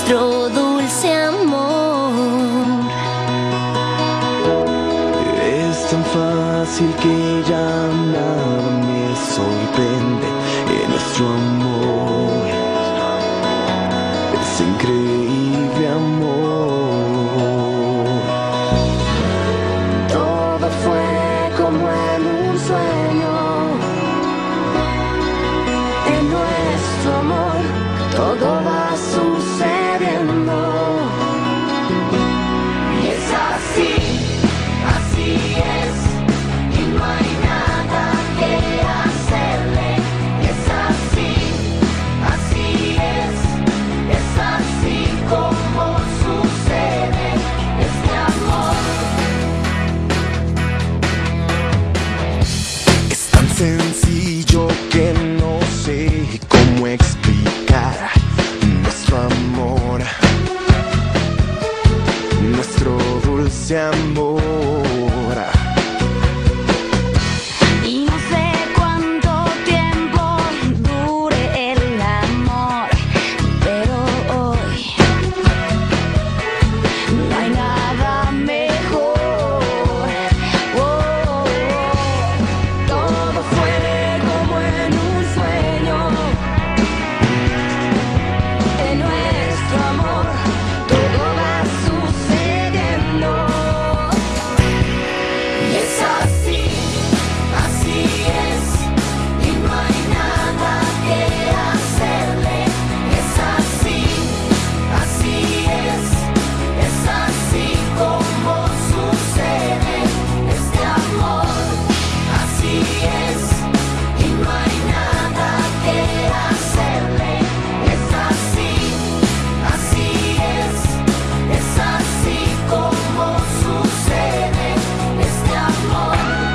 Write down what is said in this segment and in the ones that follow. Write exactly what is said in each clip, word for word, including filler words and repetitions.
nuestro dulce amor. Es tan fácil que ya nada me sorprende en nuestro amor. Es increíble amor. Todo fue como en un sueño. En nuestro amor todo va sucediendo. Y es así, así es. Y no hay nada que hacerle. Es así, así es. Es así como sucede este amor. Es tan sencillo que no sé cómo explicar nuestro amor, nuestro dulce amor. Y no sé cuánto tiempo dure el amor, pero hoy no hay nada mejor. Oh, todo fue como en un sueño. En nuestro amor todo va sucediendo. Y es así, así es. Y no hay nada que hacerle. Es así, así es. Es así como sucede este amor. Así es. Y no hay nada que hacerle. Es así, así es. Es así como sucede este amor.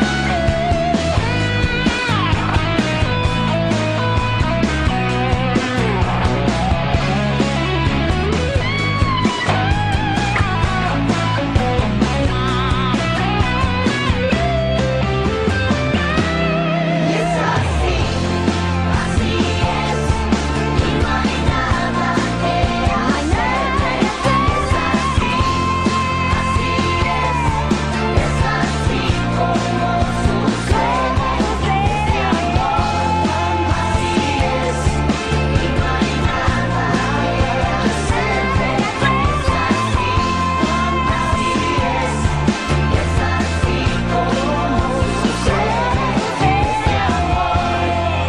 Y es así, así es. Y no hay nada que hacerle. Es así, así es. Es así como sucede este amor. Así es. Y no hay nada que hacerle. Es así, así es. Es así como sucede este amor.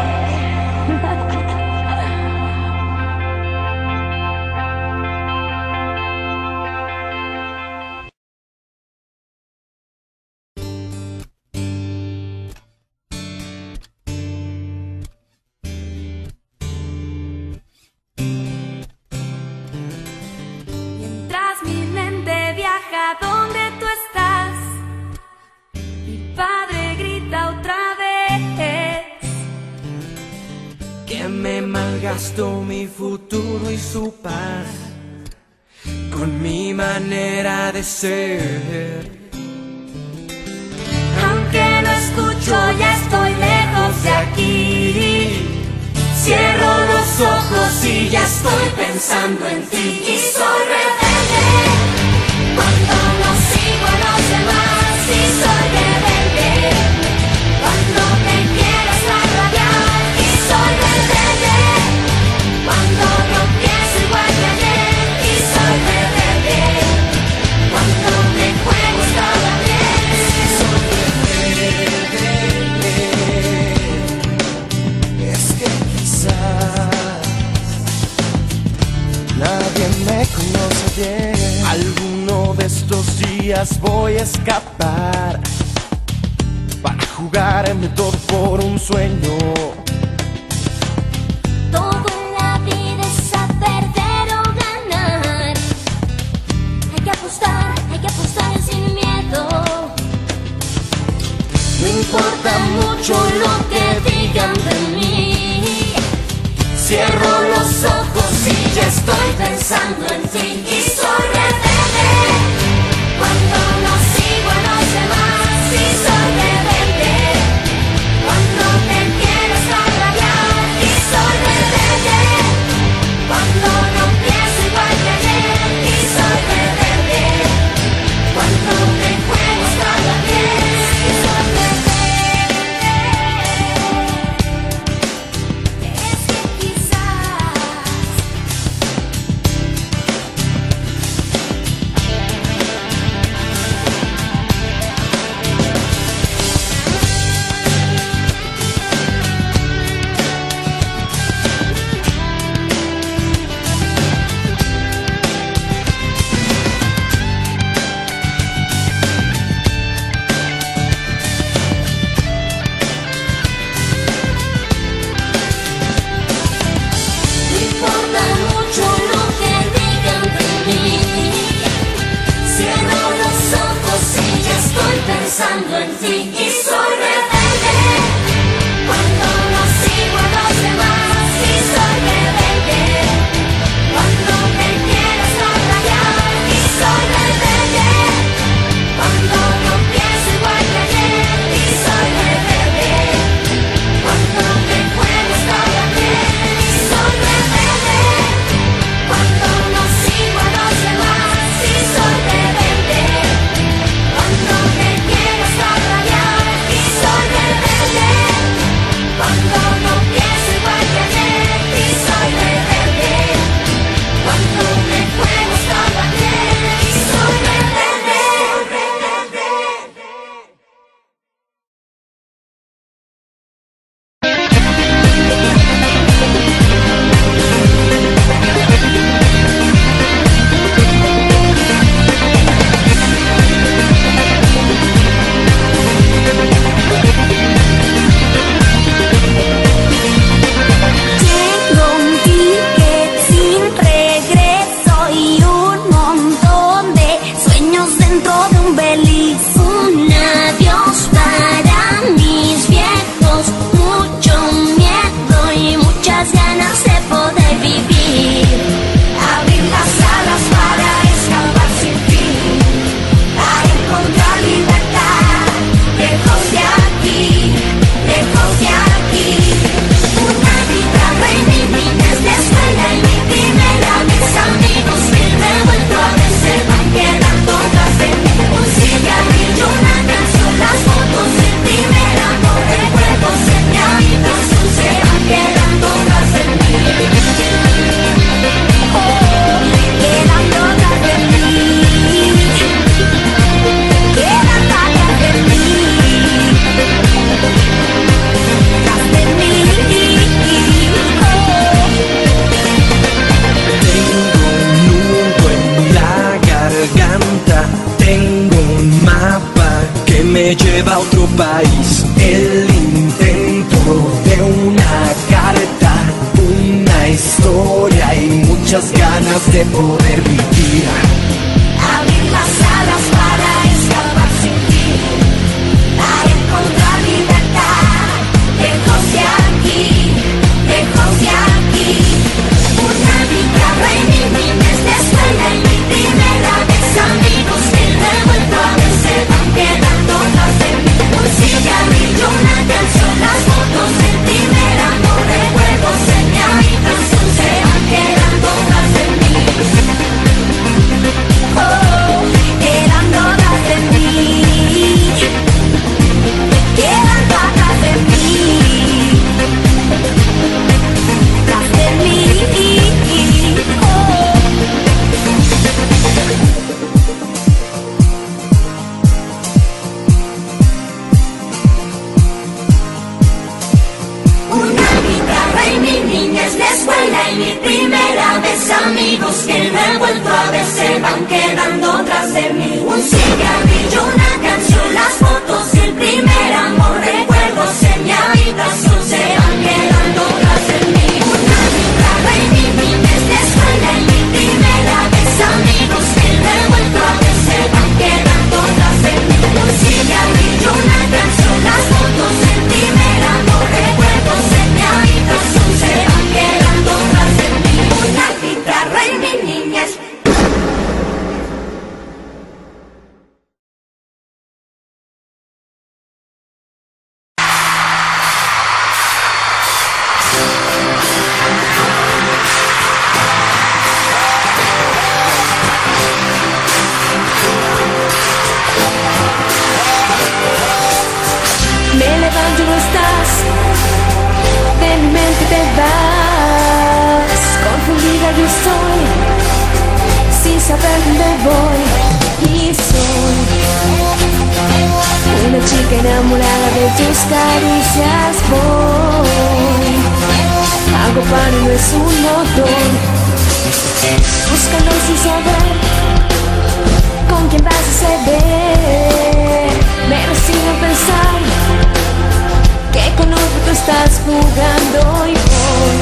Mientras mi mente viaja donde tú estás, mi padre grita otra vez Que me malgastó mi futuro y su paz con mi manera de ser. aunque no escucho, ya estoy lejos de aquí. Cierro los ojos y ya estoy pensando en ti. Y soy rebelde cuando no sigo a los demás. Y soy rebelde cuando me quieres rabiar. Y soy rebelde cuando no pienso igual que ayer. Y soy rebelde cuando me juego estaba bien. Es que quizás nadie me conoce bien. Alguno de estos días voy a escapar para jugarme todo por un sueño. Todo en la vida es a perder o ganar. Hay que apostar, hay que apostar sin miedo. No importa mucho lo que digan de mí. Cierro los ojos y ya estoy pensando en ti. Y soy rebelde cuando no sigo a los demás. Y soy rebelde cuando me quieres rabiar. Y soy rebelde cuando no pienso igual que ti y soy rebelde. Cuando no sigo a los demás y soy rebelde. Cuando me quieres rayar y soy rebelde. Cuando no pienso igual que ayer y soy rebelde. Cuando me juego todo bien y soy rebelde. Cuando no sigo a los demás y soy rebelde. Cuando me quieres rayar y soy rebelde. Cuando no pienso igual que ayer y soy rebelde. Cuando me juego todo bien y soy rebelde. Tengo un ticket sin regreso y un montón de sueños dentro de un beliz. Un adiós para mis viejos, mucho miedo y muchas ganas de poder vivir. Abrir las alas para escapar sin fin, a encontrar libertad, lejos de aquí, lejos de aquí. Una guitarra y mi niñez de escuela y mi primera vez, amigos que me he vuelto a ver se van quedando tras de mí. Un cigarrillo, una canción, las fotos del primer amor, recuerdos en mi habitación se van quedando tras de mí. Oh, quedando tras de mí, quedando tras de mí, tras de mí. Tengo un nudo en la garganta, tengo un mapa que me lleva a otro país. El intento de una carta, una historia y muchas ganas de poder vivir. Abrir las alas para escapar sin fin, a encontrar libertad, lejos de aquí, lejos de aquí. Una guitarra y mi niñez de escuela y mi primera vez, amigos que me he vuelto a ver se van quedando tras de mí. Un cigarrillo, una canción, las fotos del primer amor, recuerdos en mi habitación se van quedando tras de mí. Oh, quedando tras de mí, quedando tras de mí, tras de mí. Oh. Una guitarra y mi niñez de escuela y mi primera vez, amigos que me he vuelto a ver se van quedando tras de mí. Un cigarrillo, una canción, las fotos del primer amor, recuerdos en mi habitación se van quedando tras de mí. Una guitarra y mi niñez de escuela y mi primera vez, amigos que me he vuelto a ver se van quedando tras de mí. Un cigarrillo, una canción, las fotos del primer amor, recuerdos en mi habitación se van quedando tras de mí. Una guitarra y mi niñez. Me levanto y no estás, de mi mente te vas. Confundida yo estoy, sin saber dónde voy. Y soy una chica enamorada de tus caricias. Voy, hago pan y no es un motor, buscando sin saber con quién vas a ceder. Me resigno a pensar que con otro tú estás jugando y voy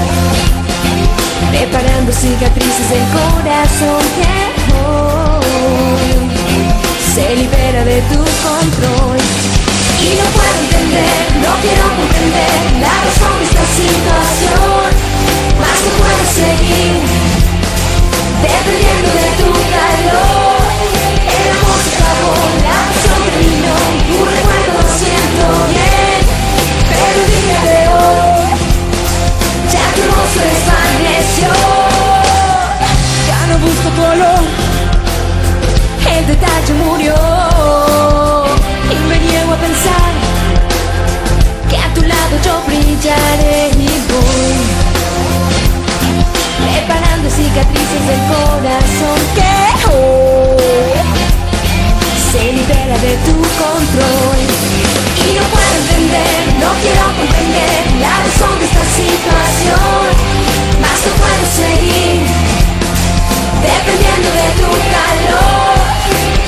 preparando cicatrices del corazón que hoy se libera de tu control. Y no puedo entender, no quiero comprender la razón de esta situación. Más no puedo seguir dependiendo de tu calor. El amor se acabó, la pasión terminó, tu recuerdo lo siento bien. Pero el día de hoy ya tu voz se desvaneció. Ya no busco color, el detalle murió. Y me niego a pensar que a tu lado yo brillaré y voy reparando cicatrices del corazón que hoy se libera de tu control. Y no puedo entender, no quiero comprender la razón de esta situación. Más no puedo seguir dependiendo de tu calor.